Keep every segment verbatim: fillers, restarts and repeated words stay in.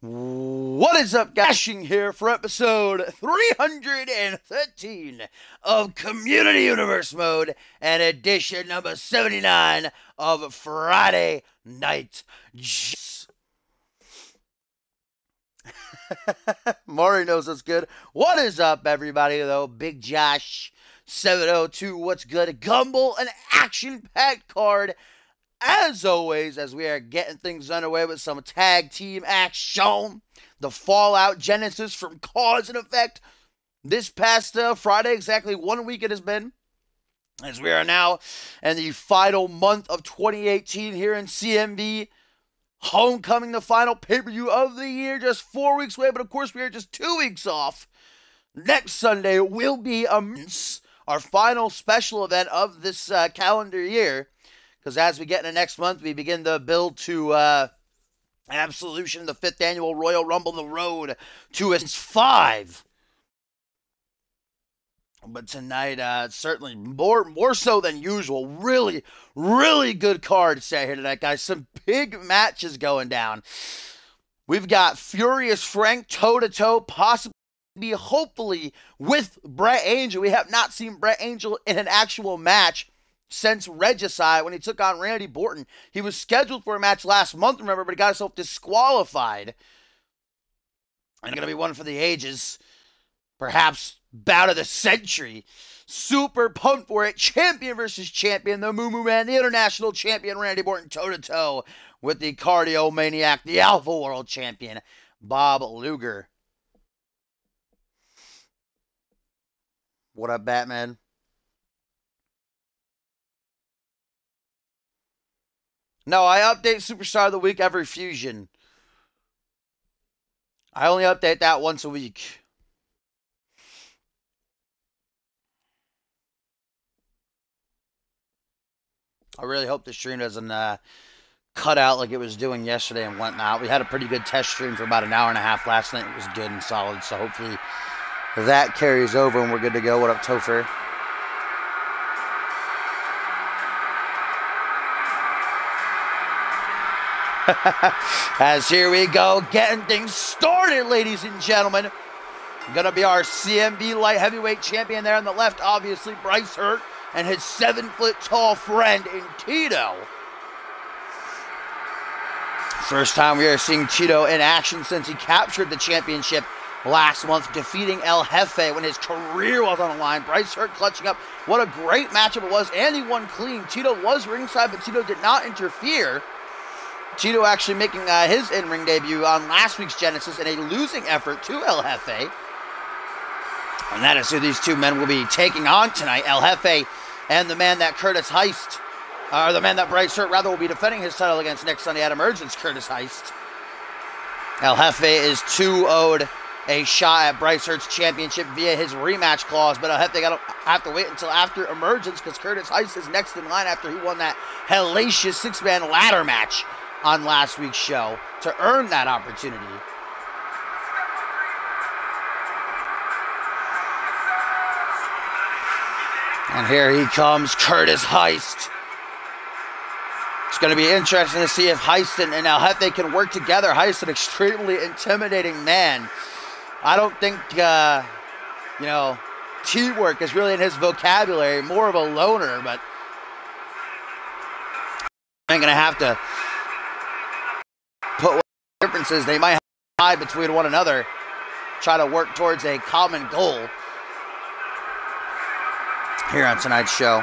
What is up, Gashing here for episode three hundred thirteen of Community Universe Mode and edition number seventy-nine of Friday Night Jizz. Maury knows what's good. What is up, everybody, though? Big Josh seven oh two, what's good? Gumball, an action-packed card. As always, as we are getting things underway with some tag team action, the Fallout Genesis from Cause and Effect. This past uh, Friday, exactly one week it has been, as we are now in the final month of twenty eighteen here in C M B. Homecoming, the final pay-per-view of the year, just four weeks away, but of course we are just two weeks off. Next Sunday will be um, our final special event of this uh, calendar year. Because as we get into next month, we begin the build to uh, Absolution, the fifth annual Royal Rumble, the road to its five. But tonight, uh, certainly more more so than usual. Really, really good card set here tonight, guys. Some big matches going down. We've got Furious Frank toe-to-toe, possibly, hopefully, with Brett Angel. We have not seen Brett Angel in an actual match since Regicide, when he took on Randy Orton. He was scheduled for a match last month, remember, but he got himself disqualified. And going to be one for the ages. Perhaps bout of the century. Super pumped for it. Champion versus champion. The Moo Moo Man, the international champion, Randy Orton, toe-to-toe with the Cardio Maniac, the Alpha World Champion, Bob Luger. What up, Batman? No, I update Superstar of the Week every Fusion. I only update that once a week. I really hope the stream doesn't uh, cut out like it was doing yesterday and whatnot. We had a pretty good test stream for about an hour and a half last night. It was good and solid, so hopefully that carries over and we're good to go. What up, Topher? As here we go, getting things started, ladies and gentlemen. Gonna be our C M B light heavyweight champion there on the left, obviously Bryce Hurt and his seven foot tall friend in Tito. First time we are seeing Tito in action since he captured the championship last month, defeating El Jefe when his career was on the line. Bryce Hurt clutching up. What a great matchup it was, and he won clean. Tito was ringside, but Tito did not interfere. Tito actually making uh, his in-ring debut on last week's Genesis in a losing effort to El Jefe. And that is who these two men will be taking on tonight. El Jefe and the man that Curtis Heist, or the man that Bryce Hurt, rather, will be defending his title against next Sunday at Emergence, Curtis Heist. El Jefe is two owed a shot at Bryce Hurt's championship via his rematch clause, but El Jefe got to have to wait until after Emergence because Curtis Heist is next in line after he won that hellacious six-man ladder match on last week's show to earn that opportunity. And here he comes, Curtis Heist. It's going to be interesting to see if Heist and, and El Jefe can work together. Heist, an extremely intimidating man. I don't think, uh, you know, teamwork is really in his vocabulary. More of a loner, but I'm going to have to put what differences they might have between one another, try to work towards a common goal here on tonight's show.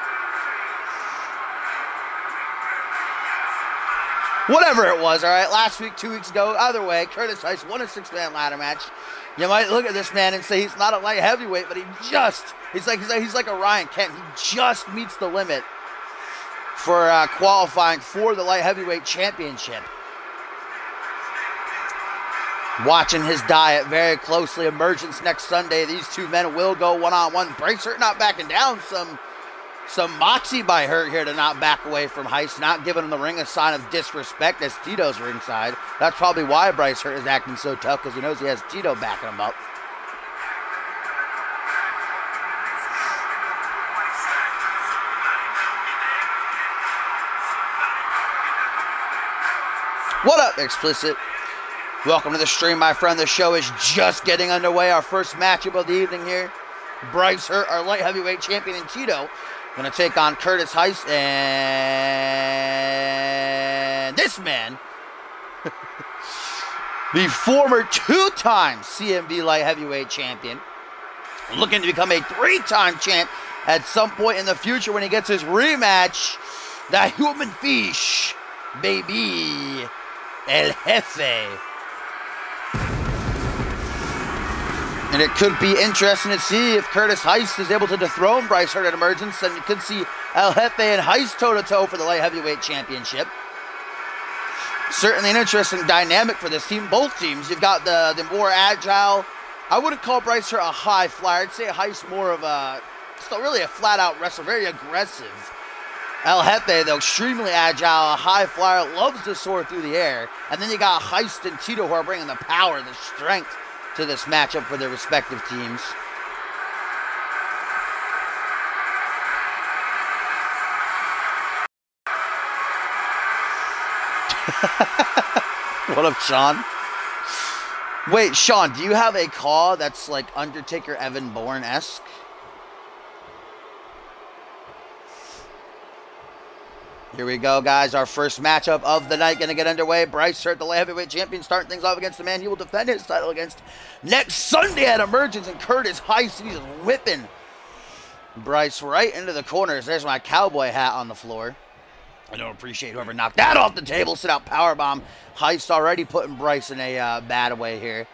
Whatever it was, all right, last week, two weeks ago, either way, Curtis Heist won a six-man ladder match. You might look at this man and say he's not a light heavyweight, but he just, he's like, he's like, he's like a Ryan Kent. He just meets the limit for uh, qualifying for the light heavyweight championship. Watching his diet very closely. Emergence next Sunday. These two men will go one-on-one. Bryce Hurt not backing down. Some some moxie by Hurt here to not back away from Heist. Not giving him the ring a sign of disrespect as Tito's ringside. That's probably why Bryce Hurt is acting so tough, because he knows he has Tito backing him up. What up, Explicit? Welcome to the stream, my friend. The show is just getting underway. Our first matchup of the evening here. Bryce Hurt, our light heavyweight champion, and Tito going to take on Curtis Heist. And this man, the former two-time C M B light heavyweight champion, looking to become a three-time champ at some point in the future when he gets his rematch. The human fish, baby, El Jefe. And it could be interesting to see if Curtis Heist is able to dethrone Bryce Hurt at Emergence. And you could see El Jefe and Heist toe-to-toe for the light heavyweight championship. Certainly an interesting dynamic for this team. Both teams, you've got the, the more agile, I wouldn't call Bryce Hurt a high flyer. I'd say Heist more of a, still really a flat-out wrestler, very aggressive. El Jefe, though, extremely agile, a high flyer, loves to soar through the air. And then you got Heist and Tito who are bringing the power, the strength to this matchup for their respective teams. What up, Sean? Wait, Sean, do you have a call that's like Undertaker Evan Bourne-esque? Here we go, guys. Our first matchup of the night going to get underway. Bryce Hurt, the light heavyweight champion, starting things off against the man he will defend his title against next Sunday at Emergence. And Curtis Heist, he's just whipping Bryce right into the corners. There's my cowboy hat on the floor. I don't appreciate whoever knocked that off the table. Sit out powerbomb. Heist already putting Bryce in a uh, bad way here.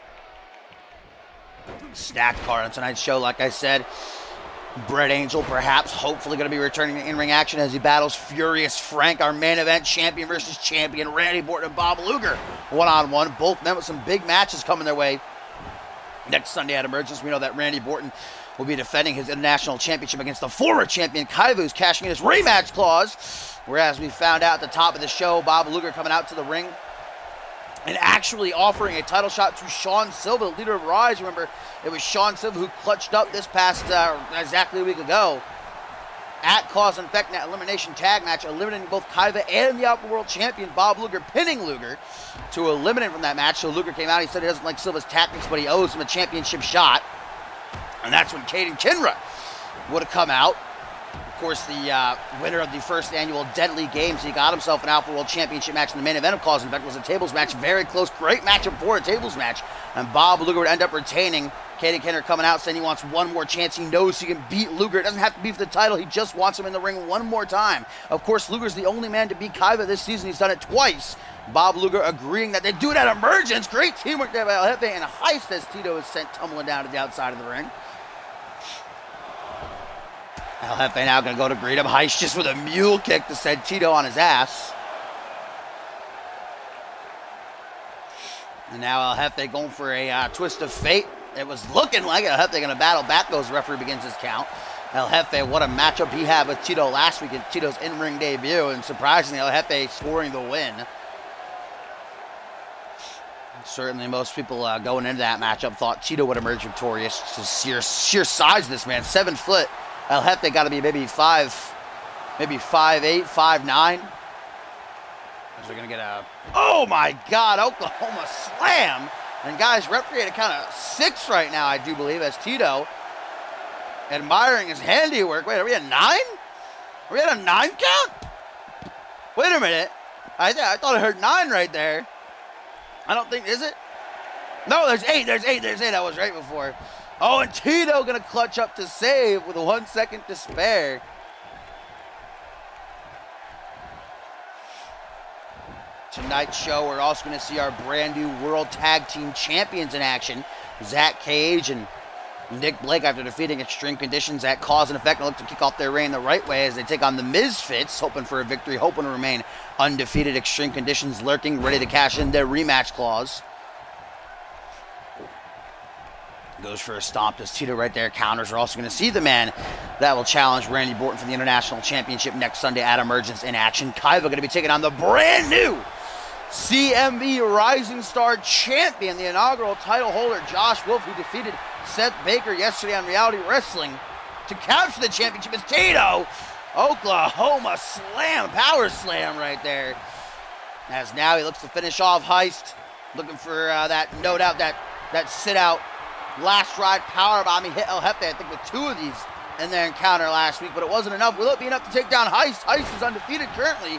Stacked card on tonight's show, like I said. Brett Angel, perhaps, hopefully going to be returning to in-ring action as he battles Furious Frank, our main event champion versus champion, Randy Orton and Bob Luger, one-on-one. Both men with some big matches coming their way next Sunday at Emergence. We know that Randy Orton will be defending his international championship against the former champion, Kaiva, who's cashing in his rematch clause. Whereas we found out at the top of the show, Bob Luger coming out to the ring and actually offering a title shot to Sean Silva, the leader of Rise. Remember, it was Sean Silva who clutched up this past uh, exactly a week ago at Cause and Effect in that elimination tag match, eliminating both Kaiva and the Upper World Champion, Bob Luger, pinning Luger to eliminate from that match. So Luger came out, he said he doesn't like Silva's tactics, but he owes him a championship shot. And that's when Caden Kinra would have come out. Of course, the uh, winner of the first annual Deadly Games, he got himself an Alpha World Championship match in the main event of Cause and Effect. Was a tables match, very close, great matchup for a tables match. And Bob Luger would end up retaining. Caden Kinra coming out saying he wants one more chance. He knows he can beat Luger. It doesn't have to be for the title. He just wants him in the ring one more time. Of course, Luger's the only man to beat Kaiva this season. He's done it twice. Bob Luger agreeing that they do it at Emergence. Great teamwork there by El Jefe, and a Heist as Tito is sent tumbling down to the outside of the ring. El Jefe now going to go to greet him. Heist just with a mule kick to send Tito on his ass. And now El Jefe going for a uh, twist of fate. It was looking like El Jefe going to battle back. Goes referee begins his count. El Jefe, what a matchup he had with Tito last week in Tito's in-ring debut. And surprisingly, El Jefe scoring the win. Certainly most people uh, going into that matchup thought Tito would emerge victorious. Just sheer, sheer size of this man. Seven foot. El Jefe got to be maybe five, maybe five eight, five nine. As we're going to get a, oh my God, Oklahoma slam. And guys, referee at a count of six right now, I do believe, as Tito admiring his handiwork. Wait, are we at nine? Are we at a nine count? Wait a minute. I, I thought I heard nine right there. I don't think, is it? No, there's eight, there's eight, there's eight. I was right before. Oh, and Tito going to clutch up to save with one second to spare. Tonight's show, we're also going to see our brand new World Tag Team Champions in action. Zach Cage and Nick Blake, after defeating Extreme Conditions at Cause and Effect, look to kick off their reign the right way as they take on the Misfits, hoping for a victory, hoping to remain undefeated. Extreme Conditions lurking, ready to cash in their rematch clause. Goes for a stomp as Tito right there counters. We're also going to see the man that will challenge Randy Orton for the International Championship next Sunday at Emergence in action. Kaiva going to be taking on the brand new C M B Rising Star Champion, the inaugural title holder, Josh Wolf, who defeated Seth Baker yesterday on Reality Wrestling to capture the championship. It's Tito. Oklahoma slam, power slam right there. As now he looks to finish off Heist. looking for uh, that, no doubt, that, that sit-out last ride powerbomb. He hit El Jefe, I think, with two of these in their encounter last week, but it wasn't enough. Will it be enough to take down Heist? Heist is undefeated currently.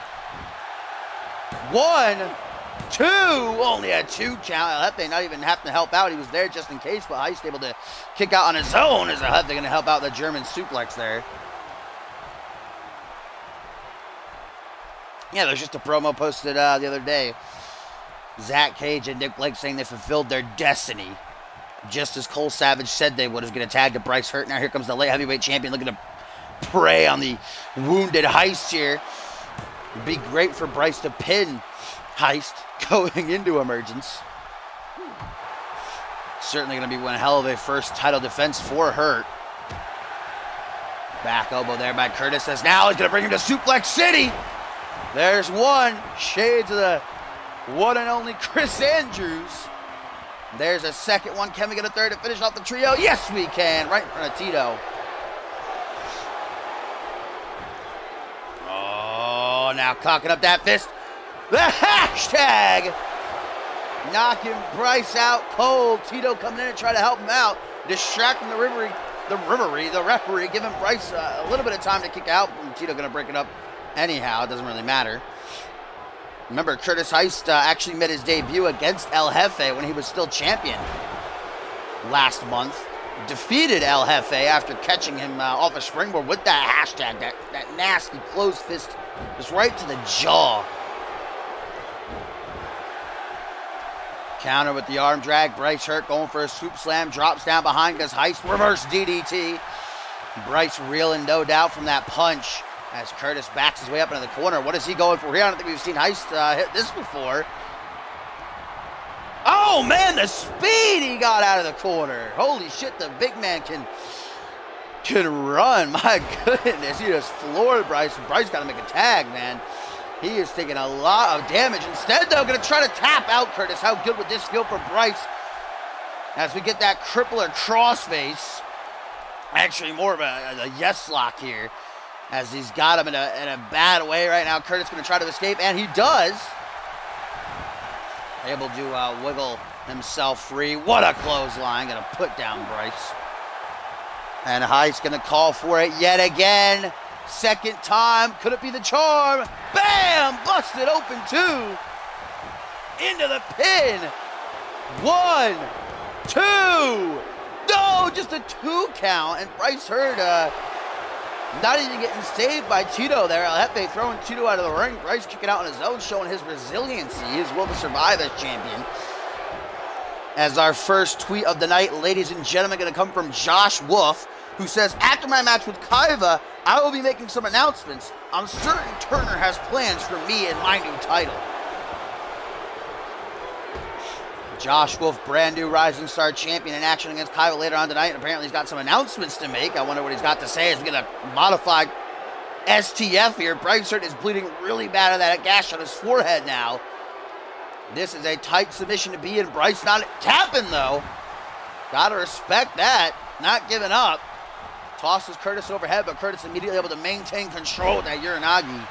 One, two, only a two count. El Jefe not even having to help out. He was there just in case, but Heist able to kick out on his own. Is El Jefe going to help out the German suplex there? Yeah, there's just a promo posted uh, the other day. Zach Cage and Nick Blake saying they fulfilled their destiny, just as Cole Savage said they would. Is going to tag to Bryce Hurt. Now here comes the light heavyweight champion looking to prey on the wounded Heist here. It'd be great for Bryce to pin Heist going into Emergence. Certainly going to be one hell of a first title defense for Hurt. Back elbow there by Curtis, as now he's going to bring him to Suplex City. There's one. Shades of the one and only Chris Andrews. There's a second one. Can we get a third to finish off the trio? Yes, we can. Right in front of Tito. Oh, now cocking up that fist. The hashtag. Knocking Bryce out cold. Tito coming in and trying to help him out. Distracting the referee. The referee, the referee, giving Bryce uh, a little bit of time to kick out. Tito going to break it up anyhow. It doesn't really matter. Remember, Curtis Heist uh, actually made his debut against El Jefe when he was still champion last month. Defeated El Jefe after catching him uh, off a springboard with that hashtag, that, that nasty closed fist just right to the jaw. Counter with the arm drag. Bryce Hurt going for a swoop slam. Drops down behind because Heist reverse D D T. Bryce reeling, no doubt, from that punch as Curtis backs his way up into the corner. What is he going for here? I don't think we've seen Heist uh, hit this before. Oh, man, the speed he got out of the corner. Holy shit, the big man can, can run. My goodness, he just floored Bryce. Bryce got to make a tag, man. He is taking a lot of damage. Instead, though, going to try to tap out Curtis. How good would this feel for Bryce? As we get that crippler crossface. Actually, more of a, a yes lock here, as he's got him in a, in a bad way right now. Curtis going to try to escape, and he does. Able to uh, wiggle himself free. What a clothesline. Going to put down Bryce. And Heist going to call for it yet again. Second time. Could it be the charm? Bam! Busted open two. Into the pin. One, two. No, just a two count. And Bryce Hurt uh, not even getting saved by Tito there. El Jefe throwing Tito out of the ring. Bryce kicking out on his own, showing his resiliency, his will to survive as champion. As our first tweet of the night, ladies and gentlemen, going to come from Josh Wolf, who says, after my match with Kaiva, I will be making some announcements. I'm certain Turner has plans for me and my new title. Josh Wolf, brand new Rising Star champion, in action against Kaiva later on tonight. And apparently he's got some announcements to make. I wonder what he's got to say as we get a modified S T F here. Bryce Hurt is bleeding really bad of that gash on his forehead now. This is a tight submission to be in. Bryce not tapping, though. Gotta respect that. Not giving up. Tosses Curtis overhead, but Curtis immediately able to maintain control with that Uranagi.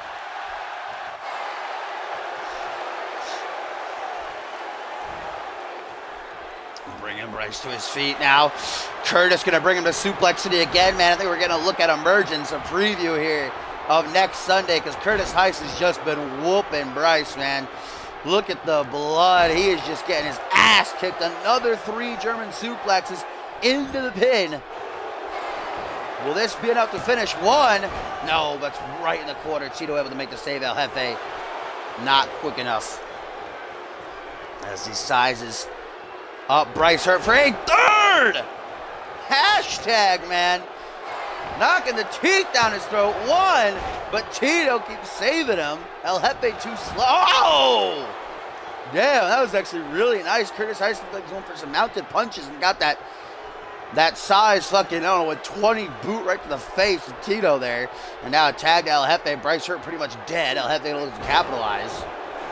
Bringing Bryce to his feet now. Curtis going to bring him to Suplex City again, man. I think we're going to look at Emergence, a preview here of next Sunday, because Curtis Heist has just been whooping Bryce, man. Look at the blood. He is just getting his ass kicked. Another three German suplexes into the pin. Will this be enough to finish? One. No, that's right in the corner. Tito able to make the save. El Jefe not quick enough. As he sizes up Bryce Hurt for a third. Hashtag, man. Knocking the teeth down his throat. One, but Tito keeps saving him. El Jefe too slow. Oh! Damn, that was actually really nice. Curtis Heist looked like he's going for some mounted punches and got that that size fucking, I don't know, a twenty boot right to the face of Tito there. And now a tag to El Jefe. Bryce Hurt pretty much dead. El Jefe looks to capitalize.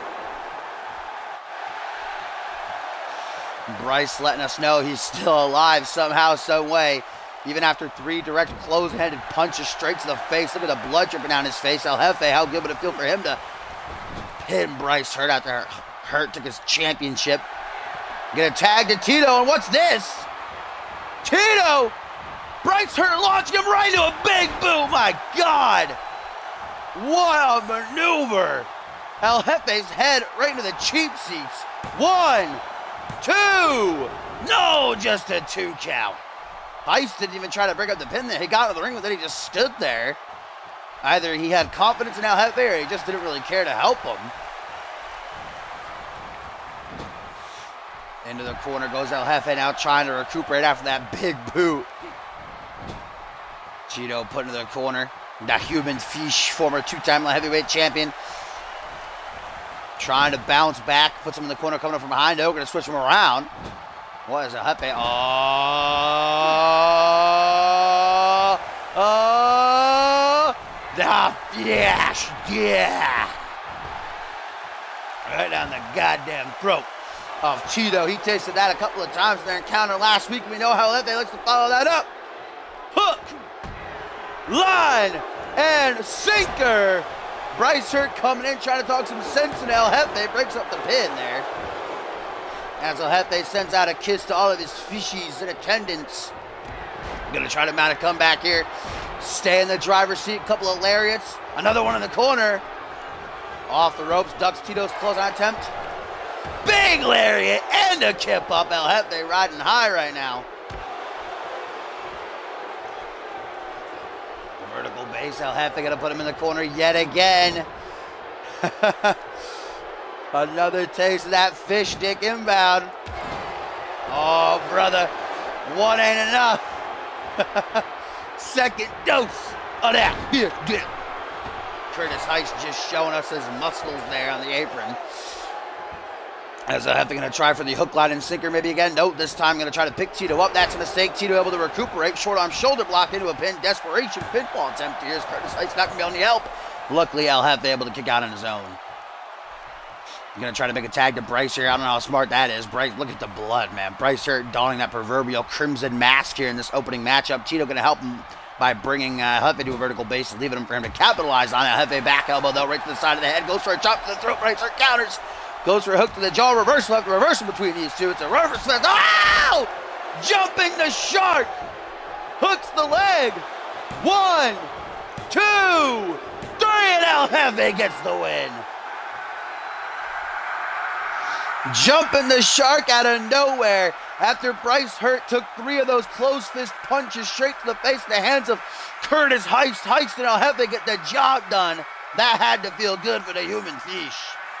Bryce letting us know he's still alive somehow, some way. Even after three direct close-handed punches straight to the face. Look at the blood dripping down his face. El Jefe, how good would it feel for him to pin Bryce Hurt out there? Hurt took his championship Get a tag to Tito, and what's this? Tito! Bryce Hurt launching him right into a big boot. My God! What a maneuver! El Jefe's head right into the cheap seats. One, two, no, just a two count. Heist didn't even try to break up the pin there. He got into the ring with it, he just stood there. Either he had confidence in El Jefe or he just didn't really care to help him. Into the corner goes El Jefe now trying to recuperate after that big boot. Tito put into the corner. The human fish, former two-time heavyweight champion. Trying to bounce back, puts him in the corner, coming up from behind. Oh, going to switch him around. What is El Jefe? Oh, oh, the flash, yeah. Right down the goddamn throat of Tito. He tasted that a couple of times in their encounter last week. We know how El Jefe likes to follow that up. Hook, line, and sinker. Bryce Hurt coming in, trying to talk some sense, and El Jefe breaks up the pin there. As El Jefe sends out a kiss to all of his fishies in attendance. Gonna try to mount a comeback here. Stay in the driver's seat, a couple of lariats. Another one in the corner. Off the ropes, ducks Tito's clothesline attempt. Big lariat and a kip up. El Jefe riding high right now. Vertical base, El Jefe gonna put him in the corner yet again. Another taste of that fish dick inbound. Oh, brother, one ain't enough. Second dose of that fish dick. Curtis Heist just showing us his muscles there on the apron. As El Jefe gonna try for the hook, line, and sinker maybe again. Nope, this time gonna try to pick Tito up. That's a mistake. Tito able to recuperate. Short arm shoulder block into a pin. Desperation pinfall attempt here. Curtis Heist not gonna be on the help. Luckily, El Jefe able to kick out on his own. He's gonna try to make a tag to Bryce here. I don't know how smart that is. Bryce, look at the blood, man. Bryce Hurt donning that proverbial crimson mask here in this opening matchup. Tito gonna help him by bringing uh, El Jefe to a vertical base and leaving him for him to capitalize on it. El Jefe back elbow though, right to the side of the head. Goes for a chop to the throat. Bryce Hurt counters. Goes for a hook to the jaw, reversal after reversal between these two. It's a reverse fist. Ow! Jumping the shark. Hooks the leg. One, two, three, and El Jefe gets the win. Jumping the shark out of nowhere after Bryce Hurt took three of those closed fist punches straight to the face at the hands of Curtis Heist. Heist and El Jefe get the job done. That had to feel good for the human fish.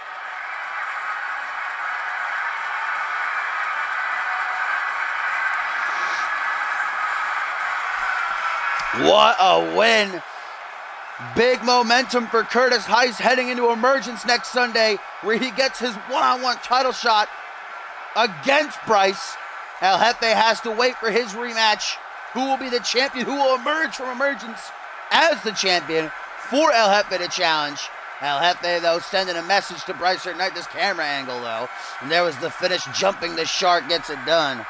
What a win. Big momentum for Curtis Heist heading into Emergence next Sunday, where he gets his one-on-one title shot against Bryce. El Jefe has to wait for his rematch. Who will be the champion? Who will emerge from Emergence as the champion for El Jefe to challenge? El Jefe, though, sending a message to Bryce Hurt. Night this camera angle, though. And there was the finish. Jumping the shark gets it done.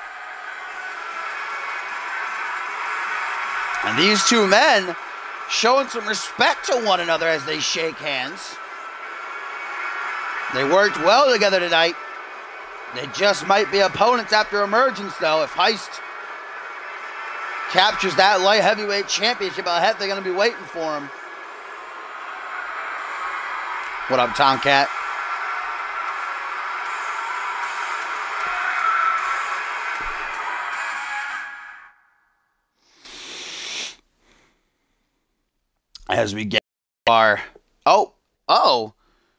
And these two men showing some respect to one another as they shake hands. They worked well together tonight. They just might be opponents after Emergence, though. If Heist captures that light heavyweight championship, El Jefe going to be waiting for him. What up, Tomcat? As we get our, oh, oh,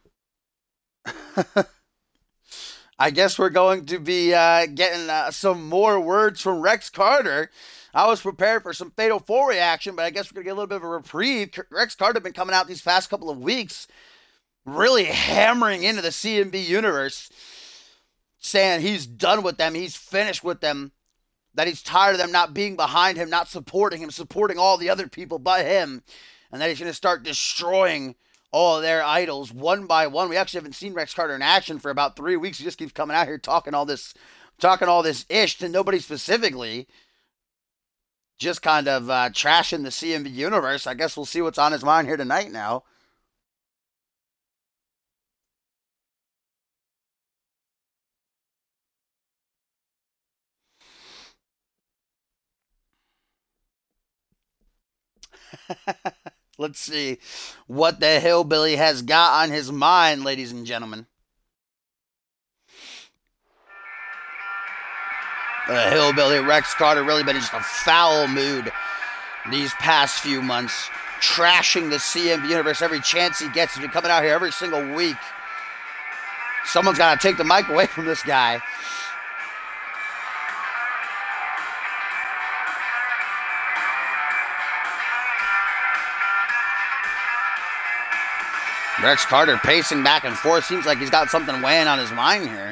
I guess we're going to be uh, getting uh, some more words from Rex Carter. I was prepared for some Fatal four reaction, but I guess we're going to get a little bit of a reprieve. Rex Carter has been coming out these past couple of weeks, really hammering into the C M B universe, saying he's done with them, he's finished with them, that he's tired of them not being behind him, not supporting him, supporting all the other people but him. And then he's going to start destroying all of their idols one by one. We actually haven't seen Rex Carter in action for about three weeks. He just keeps coming out here talking all this, talking all this ish to nobody specifically. Just kind of uh, trashing the C M B universe. I guess we'll see what's on his mind here tonight now. Let's see what the hillbilly has got on his mind, ladies and gentlemen. The hillbilly Rex Carter really been in just a foul mood these past few months, trashing the C M B universe every chance he gets. He's been coming out here every single week. Someone's got to take the mic away from this guy. Rex Carter pacing back and forth. Seems like he's got something weighing on his mind here.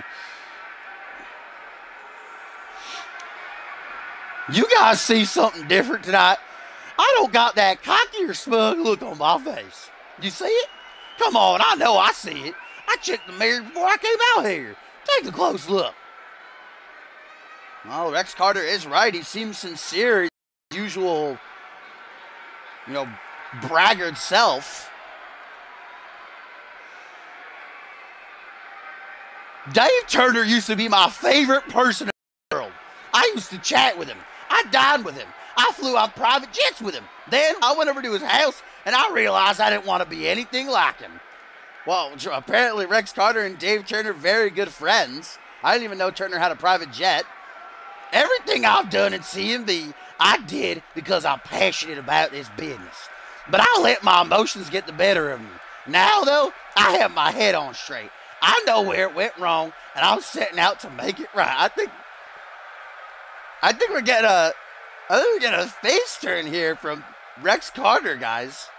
You guys see something different tonight? I don't got that cocky or smug look on my face. You see it? Come on, I know I see it. I checked the mirror before I came out here. Take a close look. Well, Rex Carter is right. He seems sincere. His usual, you know, braggart self. Dave Turner used to be my favorite person in the world. I used to chat with him. I dined with him. I flew on private jets with him. Then I went over to his house and I realized I didn't want to be anything like him. Well, apparently Rex Carter and Dave Turner very good friends. I didn't even know Turner had a private jet. Everything I've done in C M B, I did because I'm passionate about this business. But I let my emotions get the better of me. Now, though, I have my head on straight. I know where it went wrong, and I'm setting out to make it right. I think, I think we're getting a, I think we're getting a face turn here from Rex Carter, guys.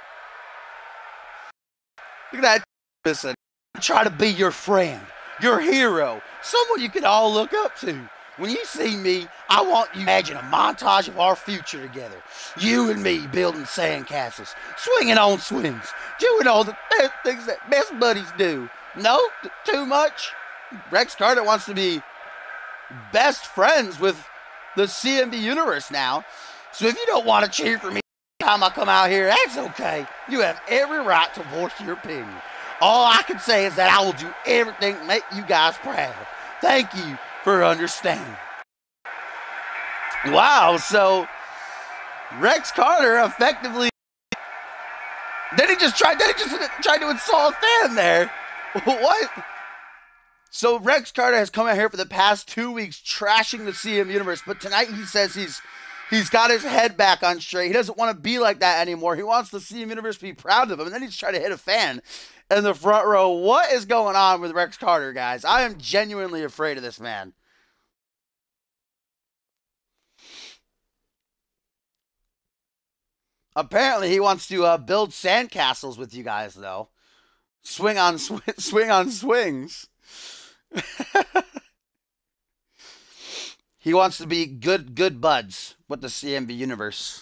Look at that. Listen, I try to be your friend, your hero, someone you can all look up to. When you see me, I want you to imagine a montage of our future together. You and me building sandcastles, swinging on swings, doing all the things that best buddies do. No? Too much? Rex Carter wants to be best friends with the C M B universe now. So if you don't want to cheer for me every time I come out here, that's okay. You have every right to voice your opinion. All I can say is that I will do everything to make you guys proud. Thank you for understanding. Wow, so Rex Carter effectively, then he just tried, then he just tried to insult a fan there. What? So Rex Carter has come out here for the past two weeks trashing the C M universe, but tonight he says he's he's got his head back on straight. He doesn't want to be like that anymore. He wants the C M universe to be proud of him, and then he's trying to hit a fan in the front row. What is going on with Rex Carter, guys? I am genuinely afraid of this man. Apparently, he wants to uh, build sandcastles with you guys, though. Swing on sw swing on swings. He wants to be good good buds with the C M B universe.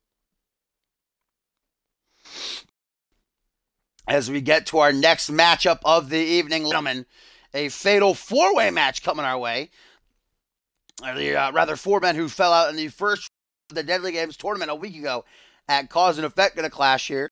As we get to our next matchup of the evening, gentlemen, a fatal four-way match coming our way. Or the, uh, rather, four men who fell out in the first of the Deadly Games tournament a week ago at Cause and Effect in a clash here.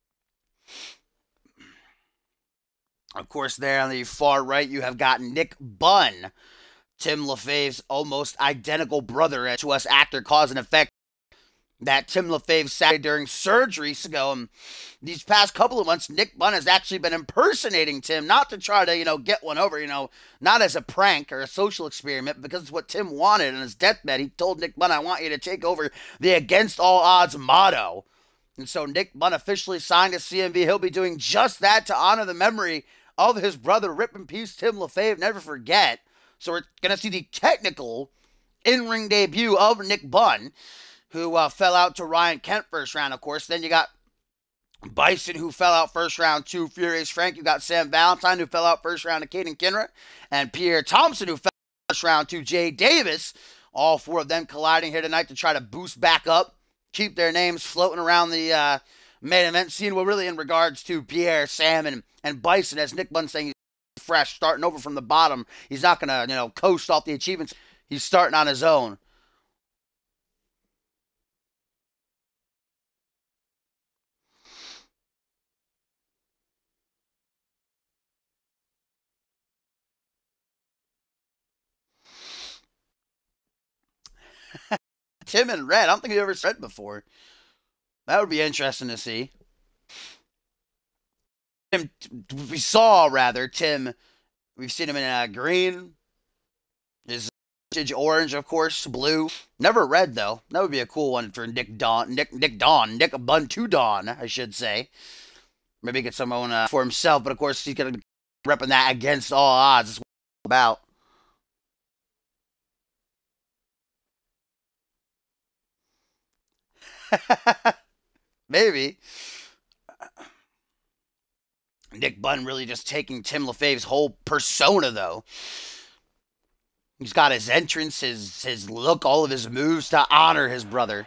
Of course, there on the far right, you have got Nick Bunn, Tim LaFave's almost identical brother to us actor Cause and Effect that Tim LaFave sat during surgery ago. And these past couple of months, Nick Bunn has actually been impersonating Tim, not to try to, you know, get one over, you know, not as a prank or a social experiment, because it's what Tim wanted on his deathbed. He told Nick Bunn, I want you to take over the against all odds motto. And so Nick Bunn officially signed to C M B. He'll be doing just that to honor the memory of his brother, rip in peace, Tim LaFave, never forget. So we're going to see the technical in-ring debut of Nick Bunn, who uh, fell out to Ryan Kent first round, of course. Then you got Bison, who fell out first round to Furious Frank. You got Sam Valentine, who fell out first round to Caden Kinra. And Pierre Thompson, who fell out first round to Jay Davis. All four of them colliding here tonight to try to boost back up, keep their names floating around the uh, main event scene. Well, really in regards to Pierre, Sam, and, and Bison, as Nick Bunn saying he's fresh, starting over from the bottom. He's not going to, you know, coast off the achievements. He's starting on his own. Tim and Red, I don't think you've ever said before. That would be interesting to see. Tim, we saw, rather, Tim, we've seen him in uh, green. His orange, of course, blue. Never red, though. That would be a cool one for Nick Dawn. Nick Nick Dawn. Nick Buntudawn, I should say. Maybe get someone uh, for himself, but of course he's going to be repping that against all odds. That's what it's about. Maybe. Nick Bunn really just taking Tim LaFave's whole persona, though. He's got his entrance, his his look, all of his moves to honor his brother.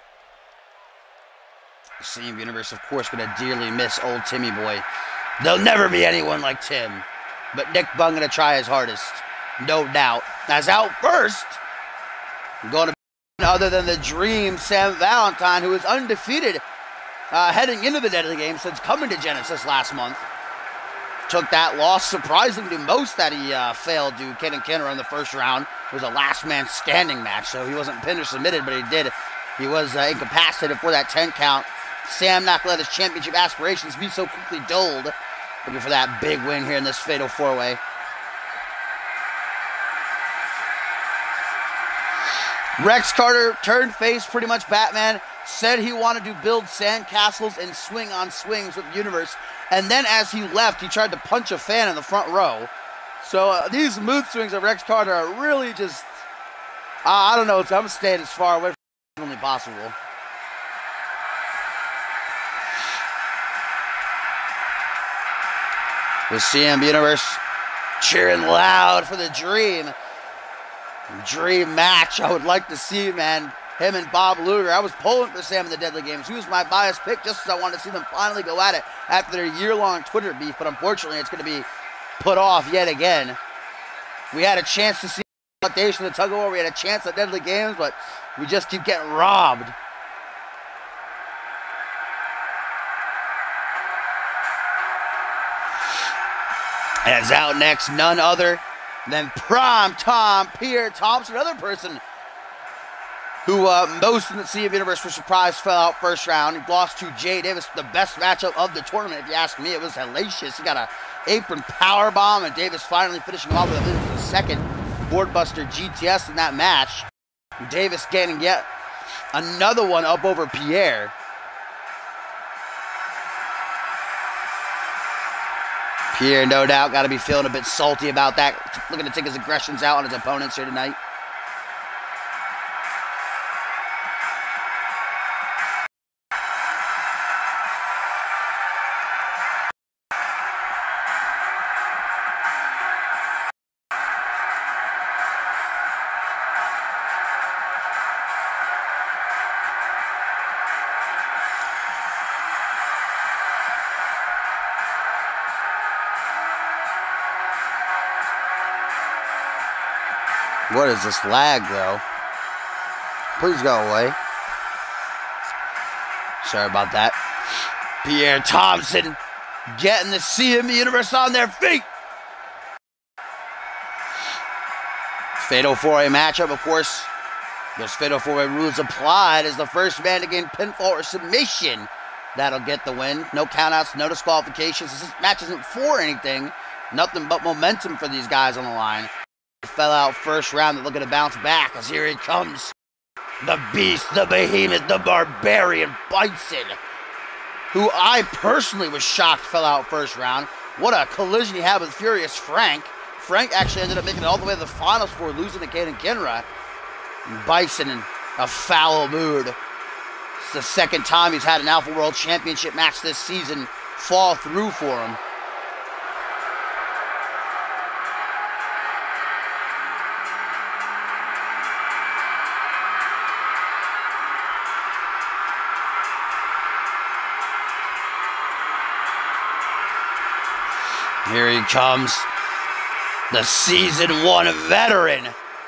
C M Universe, of course, going to dearly miss old Timmy boy. There'll never be anyone like Tim. But Nick Bunn going to try his hardest. No doubt. As out first, going to be other than the Dream, Sam Valentine, who is undefeated uh, heading into the Deadly Game since coming to Genesis last month. Took that loss, surprising to most that he uh, failed to Kenan Kenner in the first round. It was a last man standing match, so he wasn't pinned or submitted, but he did. He was uh, incapacitated for that ten count. Sam not going to let his championship aspirations be so quickly dulled. Looking for that big win here in this Fatal four way. Rex Carter turned face, pretty much Batman. Said he wanted to build sandcastles and swing on swings with the Universe. And then as he left, he tried to punch a fan in the front row. So uh, these mood swings of Rex Carter are really just, uh, I don't know, I'm staying as far away from as humanly possible. The C M Universe cheering loud for the Dream. Dream match. I would like to see, man, him and Bob Luger. I was pulling for Sam in the Deadly Games. He was my biased pick just because I wanted to see them finally go at it after their year-long Twitter beef, but unfortunately it's going to be put off yet again. We had a chance to see the foundation of the tug-of-war. We had a chance at Deadly Games, but we just keep getting robbed. As out next, none other than Prime Tom Pierre Thompson, another person who uh, most in the C M Universe were surprised fell out first round. He lost to Jay Davis, the best matchup of the tournament, if you ask me. It was hellacious. He got a apron power bomb, and Davis finally finishing him off with a second boardbuster G T S in that match. Davis getting yet another one up over Pierre. Pierre, no doubt, got to be feeling a bit salty about that. Looking to take his aggressions out on his opponents here tonight. What is this lag, though? Please go away. Sorry about that. Pierre Thompson getting the C M Universe on their feet. Fatal four-way matchup, of course. Those Fatal four-way rules applied as the first man to gain pinfall or submission. That'll get the win. No countouts, no disqualifications. This match isn't for anything. Nothing but momentum for these guys on the line. Fell out first round. They're looking to bounce back as here he comes. The Beast, the Behemoth, the Barbarian Bison, who I personally was shocked fell out first round. What a collision he had with Furious Frank. Frank actually ended up making it all the way to the finals before losing to Kaden Kenra. Bison in a foul mood. It's the second time he's had an Alpha World Championship match this season fall through for him. Here he comes, the season one veteran,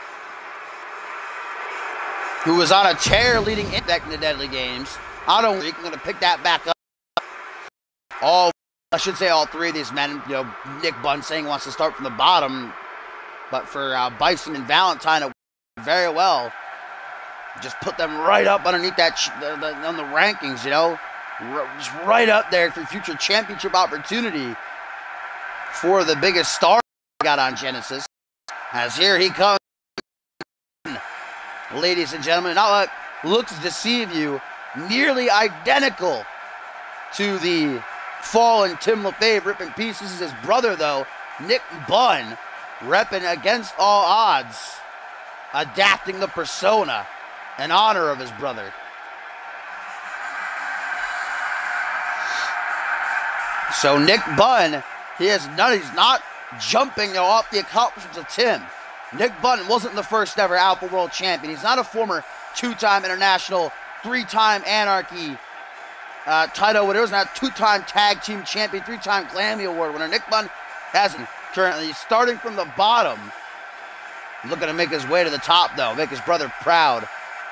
who was on a tear leading in back in the Deadly Games. I don't think I'm going to pick that back up. All, I should say all three of these men, you know, Nick Bunn saying he wants to start from the bottom, but for uh, Bison and Valentine, it worked very well. Just put them right up underneath that, ch the, the, on the rankings, you know. just right up there for future championship opportunity for the biggest star we got on Genesis. As here he comes, ladies and gentlemen, not let looks to deceive you, nearly identical to the fallen Tim LaFave. Rip in peace. This is his brother, though, Nick Bunn, repping against all odds, adapting the persona in honor of his brother. So Nick Bunn, he has none, he's not jumping, you know, off the accomplishments of Tim. Nick Bunn wasn't the first ever Alpha World Champion. He's not a former two-time international, three-time Anarchy uh, title winner. He was not two-time tag team champion, three-time Glammy Award winner. Nick Bunn hasn't currently. He's starting from the bottom. Looking to make his way to the top, though. Make his brother proud.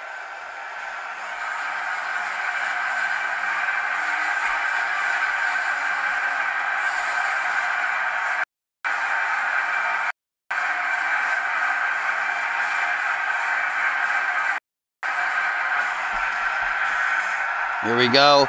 Here we go.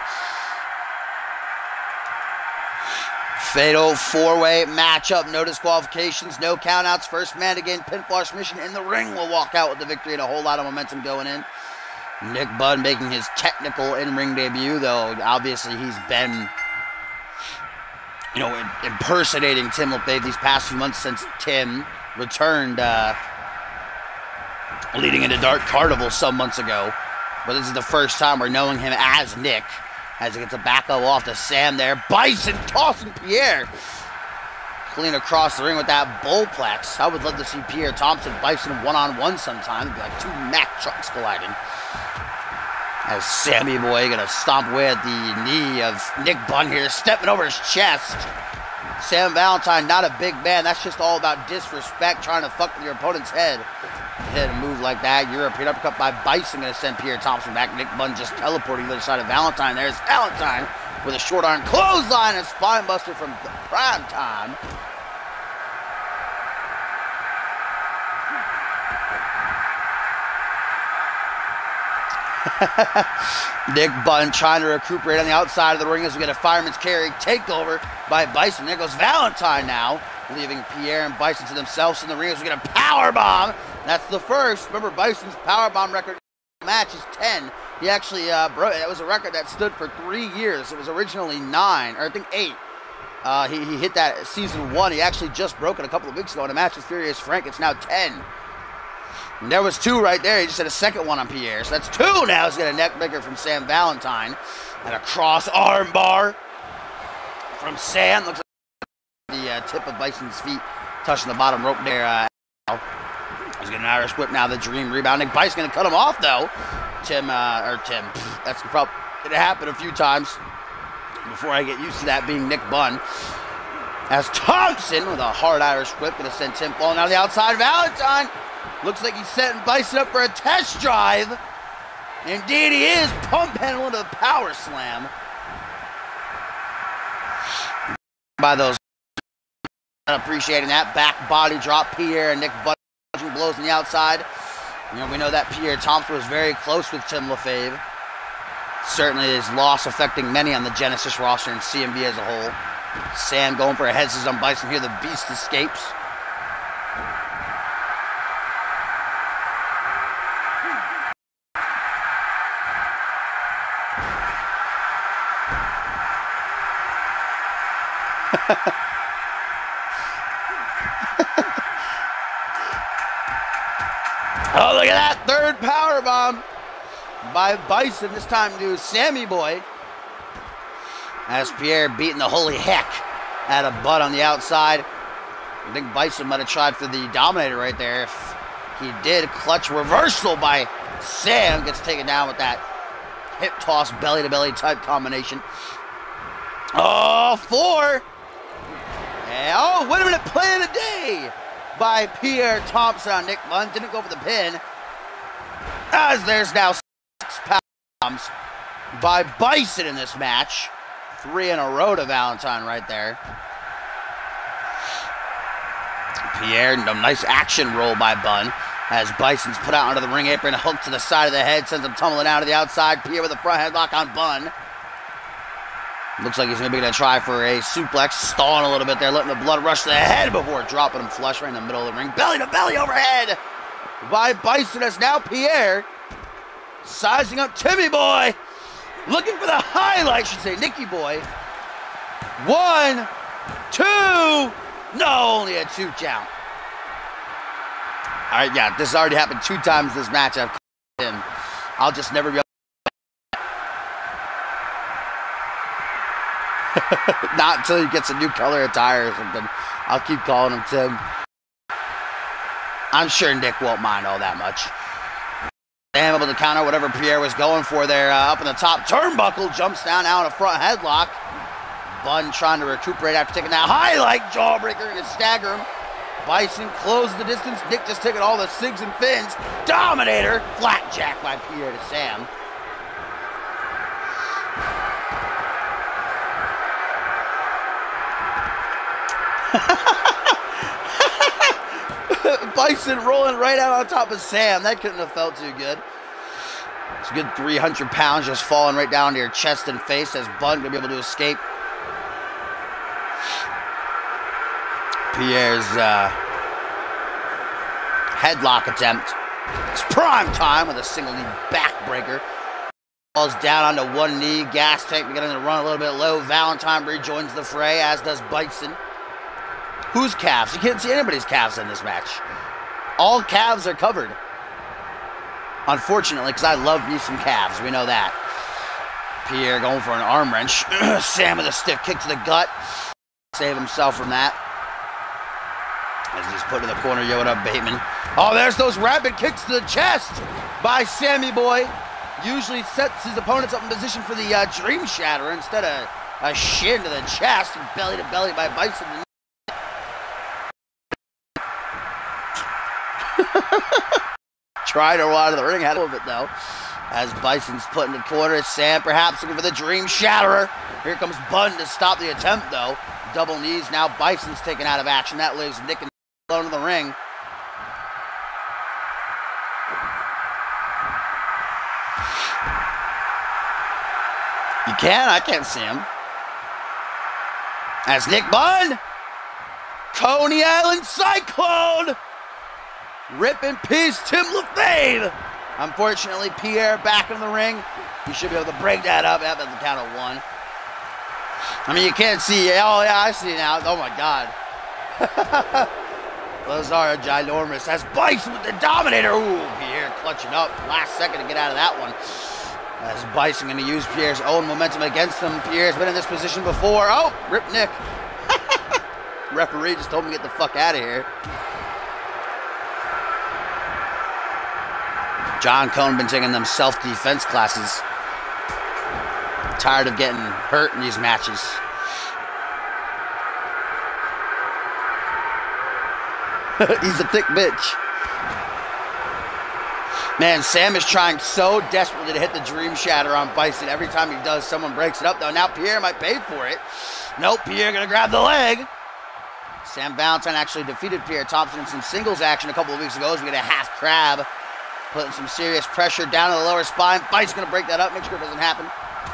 Fatal four-way matchup. No disqualifications, no countouts. First man to gain pinfall submission in the ring will walk out with the victory and a whole lot of momentum going in. Nick Bunn making his technical in-ring debut, though obviously he's been, you know, impersonating Tim LaFave these past few months since Tim returned uh, leading into Dark Carnival some months ago. But this is the first time we're knowing him as Nick, as he gets a back up off to Sam there. Bison tossing Pierre clean across the ring with that bullplex. I would love to see Pierre Thompson Bison one-on-one sometime. It'd be like two Mack trucks colliding. As Sammy Boy gonna stomp away at the knee of Nick Bunn here, stepping over his chest. Sam Valentine, not a big man. That's just all about disrespect, trying to fuck with your opponent's head. Hit a move like that. European uppercut by Bison going to send Pierre Thompson back. Nick Bunn just teleporting to the other side of Valentine. There's Valentine with a short arm clothesline and spine buster from the prime time. Nick Bunn trying to recuperate on the outside of the ring as we get a fireman's carry takeover by Bison. There goes Valentine now, leaving Pierre and Bison to themselves in the ring as we get a power bomb. That's the first. Remember, Bison's powerbomb record match is ten. He actually uh, broke it. It was a record that stood for three years. It was originally nine, or I think eight. Uh, he, he hit that season one. He actually just broke it a couple of weeks ago in a match with Furious Frank. It's now ten. And there was two right there. He just had a second one on Pierre. So that's two now. He's got a neck breaker from Sam Valentine. And a cross arm bar from Sam. Looks like the uh, tip of Bison's feet touching the bottom rope there. Uh, He's getting an Irish whip now, the dream rebounding. Bison's going to cut him off, though. Tim, uh, or Tim, pff, that's probably going to happen a few times before I get used to that being Nick Bunn. As Thompson, with a hard Irish whip, going to send Tim falling out of the outside. Valentine looks like he's setting Bison up for a test drive. Indeed he is. Pump handle into the power slam. By those, appreciating that. Back body drop, Pierre and Nick Bunn. Blows on the outside. You know, we know that Pierre Thompson was very close with Tim LaFave. Certainly his loss affecting many on the Genesis roster and C M B as a whole. Sam going for a head scissors on Bison here. The beast escapes. Oh, look at that third powerbomb by Bison, this time to Sammy Boy. As Pierre beating the holy heck out of Bud on the outside. I think Bison might have tried for the Dominator right there. If he did, clutch reversal by Sam. Gets taken down with that hip toss, belly-to-belly type combination. Oh, four. And, oh, wait a minute, play of the day by Pierre Thompson on Nick Bunn. Didn't go for the pin. As there's now six power bombs by Bison in this match. Three in a row to Valentine right there. Pierre, a nice action roll by Bunn. As Bison's put out onto the ring apron, a hook to the side of the head, sends him tumbling out of the outside. Pierre with a front headlock on Bunn. Looks like he's maybe going to try for a suplex, stalling a little bit there, letting the blood rush to the head before dropping him flush right in the middle of the ring. Belly to belly overhead by Bison, as now Pierre sizing up Timmy Boy. Looking for the highlight, I should say, Nicky Boy. One, two, no, only a two count. All right, yeah, this has already happened two times this match. I've him. I'll just never be able not until he gets a new color attire or something. I'll keep calling him Tim. I'm sure Nick won't mind all that much. Sam able to counter whatever Pierre was going for there. Uh, up in the top turnbuckle, jumps down now in a front headlock. Bunn trying to recuperate after taking that highlight jawbreaker and stagger him. Bison closed the distance. Nick just taking all the sigs and fins. Dominator, flatjack by Pierre to Sam. Bison rolling right out on top of Sam. That couldn't have felt too good. It's a good three hundred pounds just falling right down to your chest and face as Bunn gonna be able to escape Pierre's uh, headlock attempt. It's prime time with a single knee backbreaker. Falls down onto one knee. Gas tank beginning to run a little bit low. Valentine rejoins the fray, as does Bison. Whose calves? You can't see anybody's calves in this match. All calves are covered. Unfortunately, because I love me some calves. We know that. Pierre going for an arm wrench. Sam with a stiff kick to the gut. Save himself from that. As he's put in the corner, Yoda Bateman. Oh, there's those rapid kicks to the chest by Sammy Boy. Usually sets his opponents up in position for the uh, Dream Shatter instead of a shin to the chest and belly to belly by Bison. Trying to roll out of the ring, had a little bit though. As Bison's put in the corner, Sam perhaps looking for the Dream Shatterer. Here comes Bunn to stop the attempt though. Double knees, now Bison's taken out of action. That leaves Nick and alone in the ring. You can, I can't see him. As Nick Bunn, Coney Island Cyclone. Rip in peace, Tim LaFave. Unfortunately, Pierre back in the ring. He should be able to break that up at the count of one. I mean, you can't see. Oh, yeah, I see now. Oh, my God. Those are ginormous. That's Bison with the Dominator. Ooh, Pierre clutching up. Last second to get out of that one. As Bison going to use Pierre's own momentum against him. Pierre's been in this position before. Oh, rip Nick. Referee just told him to get the fuck out of here. John Cone been taking them self-defense classes. Tired of getting hurt in these matches. He's a thick bitch. Man, Sam is trying so desperately to hit the Dream Shatter on Bison. Every time he does, someone breaks it up, though. Now Pierre might pay for it. Nope, Pierre gonna grab the leg. Sam Valentine actually defeated Pierre Thompson in some singles action a couple of weeks ago as we get a half crab. Putting some serious pressure down to the lower spine. Bison's gonna break that up, make sure it doesn't happen.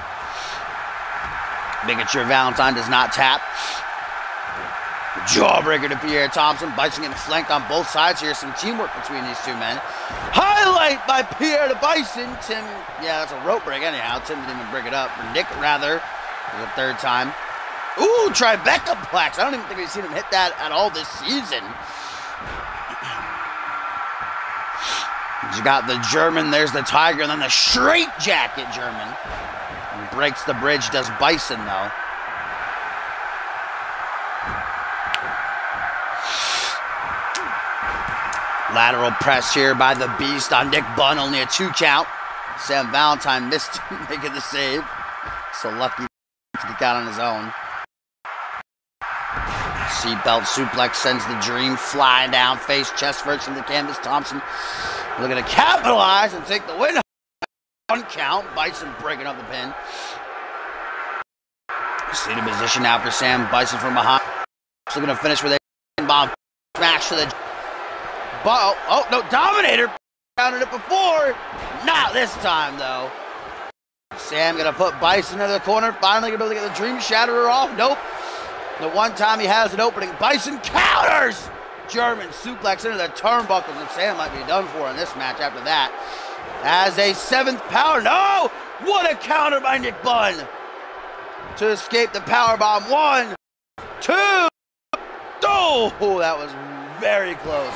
Making sure Valentine does not tap. Jawbreaker to Pierre Thompson. Bison getting flanked on both sides here. Some teamwork between these two men. Highlight by Pierre to Bison. Tim, yeah, that's a rope break anyhow. Tim didn't even break it up. Or Nick, rather, for the third time. Ooh, Tribeca Plex. I don't even think we've seen him hit that at all this season. You got the German, there's the Tiger, and then the straight jacket German. And breaks the bridge, does Bison though. Lateral press here by the Beast on Nick Bunn, only a two count. Sam Valentine missed making the save. So lucky to get out on his own. Seatbelt suplex sends the Dream flying down, face chest first into the canvas. Thompson looking to capitalize and take the win. One count. Bison breaking up the pin. Seated position now for Sam. Bison from behind. Looking to finish with a bomb smash to the. Oh, oh no, Dominator counted it before. Not this time though. Sam gonna put Bison into the corner. Finally gonna be able to get the Dream Shatterer off. Nope. The one time he has an opening, Bison counters! German suplex into the turnbuckles, and Sam might be done for in this match after that. As a seventh power, no! What a counter by Nick Bunn to escape the power bomb. One, two, oh, that was very close.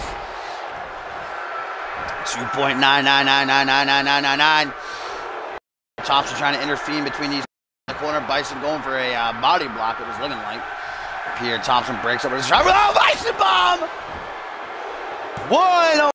two point nine nine nine nine nine nine nine nine nine. Thompson trying to intervene between these in the corner. Bison going for a uh, body block, it was looking like. Here, Thompson breaks up with his shot. Oh, Bison bomb! One.